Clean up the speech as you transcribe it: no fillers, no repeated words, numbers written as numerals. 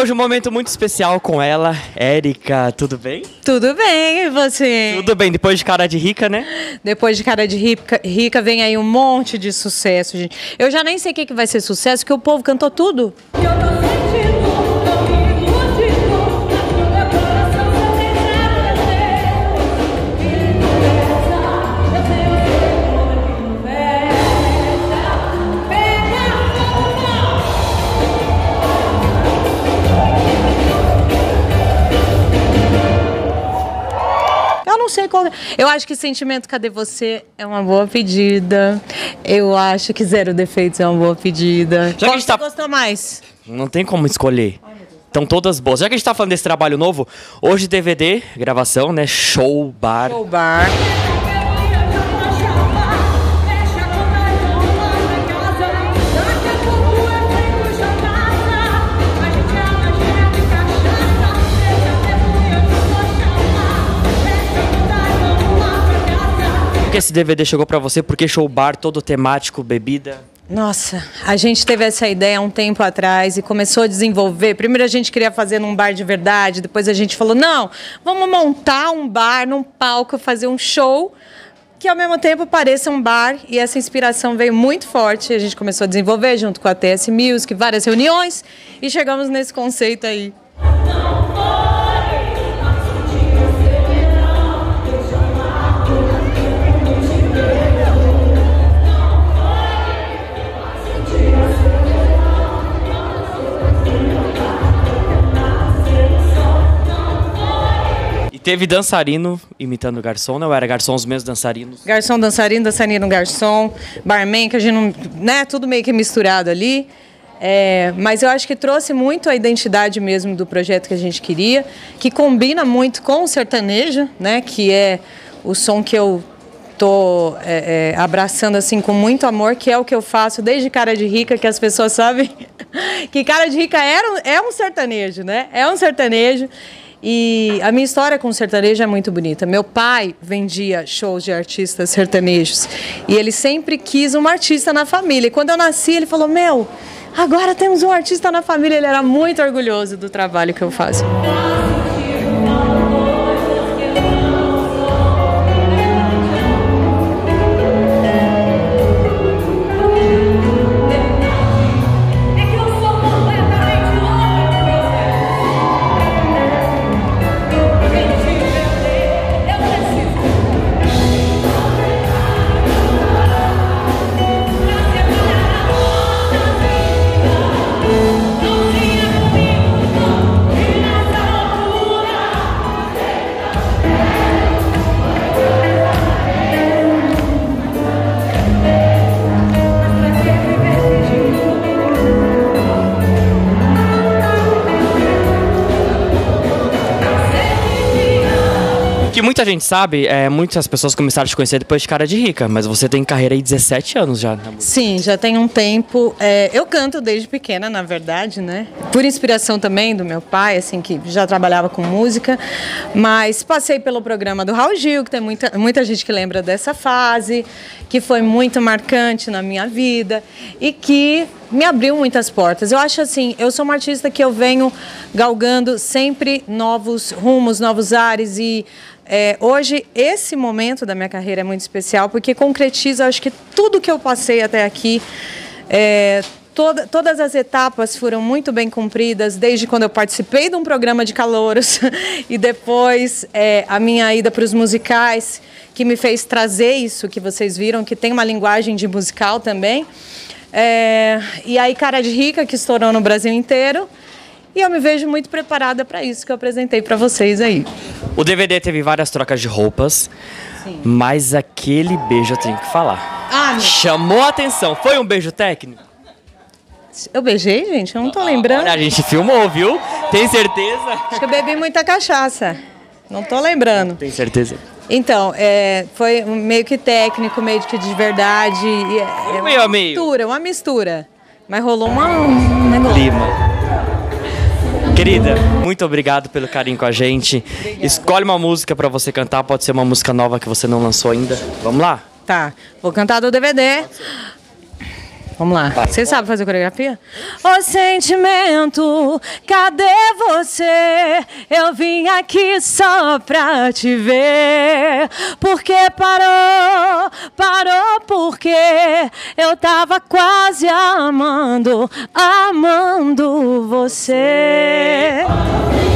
hoje um momento muito especial com ela, Érica, tudo bem? Tudo bem, e você? Tudo bem, depois de Cara de Rica, né? Depois de Cara de Rica vem aí um monte de sucesso, gente. Eu já nem sei o que vai ser sucesso, porque o povo cantou tudo. Não sei qual. Eu acho que Sentimento Cadê Você é uma boa pedida. Eu acho que Zero Defeitos é uma boa pedida. Já Qual que você gostou mais? Não tem como escolher. Estão todas boas. Já que a gente tá falando desse trabalho novo, hoje DVD, gravação, né? Show Bar. Show Bar. Esse DVD chegou pra você porque Show Bar, todo temático, bebida. Nossa, a gente teve essa ideia há um tempo atrás e começou a desenvolver. Primeiro a gente queria fazer num bar de verdade, depois a gente falou, não, vamos montar um bar num palco, fazer um show que ao mesmo tempo pareça um bar, e essa inspiração veio muito forte. A gente começou a desenvolver junto com a TS Music, várias reuniões, e chegamos nesse conceito aí. Teve dançarino imitando garçom, não era garçom os mesmos dançarinos? Garçom, dançarino, dançarino, garçom, barman, que a gente não, né, tudo meio que misturado ali. Mas eu acho que trouxe muito a identidade mesmo do projeto que a gente queria, que combina muito com o sertanejo, né, que é o som que eu tô abraçando assim com muito amor, que é o que eu faço desde Cara de Rica, que as pessoas sabem que Cara de Rica é um sertanejo, né? É um sertanejo. E a minha história com o sertanejo é muito bonita. Meu pai vendia shows de artistas sertanejos e ele sempre quis uma artista na família. E quando eu nasci, ele falou, meu, agora temos um artista na família. Ele era muito orgulhoso do trabalho que eu faço. Que muita gente sabe, muitas pessoas começaram a te conhecer depois de Cara de Rica, mas você tem carreira aí de 17 anos já. Sim, já tem um tempo. Eu canto desde pequena, na verdade, né? Por inspiração também do meu pai, assim, que já trabalhava com música, mas passei pelo programa do Raul Gil, que tem muita gente que lembra dessa fase, que foi muito marcante na minha vida e que me abriu muitas portas. Eu acho assim, eu sou uma artista que eu venho galgando sempre novos rumos, novos ares e hoje esse momento da minha carreira é muito especial porque concretiza, acho que tudo que eu passei até aqui, todas as etapas foram muito bem cumpridas, desde quando eu participei de um programa de calouros e depois a minha ida para os musicais, que me fez trazer isso que vocês viram, que tem uma linguagem de musical também. E aí Cara de Rica, que estourou no Brasil inteiro. E eu me vejo muito preparada para isso que eu apresentei para vocês aí. O DVD teve várias trocas de roupas, sim, mas aquele beijo eu tenho que falar. Chamou a atenção. Foi um beijo técnico? Eu beijei, gente? Eu não tô lembrando. Olha, a gente filmou, viu? Tem certeza? Acho que eu bebi muita cachaça. Não tô lembrando. Tem certeza? Então, foi meio que técnico, meio que de verdade. Uma mistura. Mas rolou um negócio. Lima. Querida, muito obrigado pelo carinho com a gente. Obrigada. Escolhe uma música pra você cantar, pode ser uma música nova que você não lançou ainda. Vamos lá? Tá, vou cantar do DVD. Vamos lá. Você sabe fazer coreografia? Ô sentimento, cadê você? Eu vim aqui só pra te ver. Porque parou porque eu tava quase amando você.